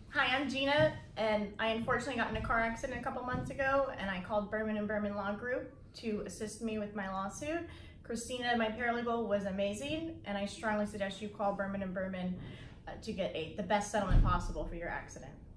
Hi, I'm Gina, and I unfortunately got in a car accident a couple months ago, and I called Berman and Berman Law Group to assist me with my lawsuit. Christina, my paralegal, was amazing, and I strongly suggest you call Berman and Berman to get the best settlement possible for your accident.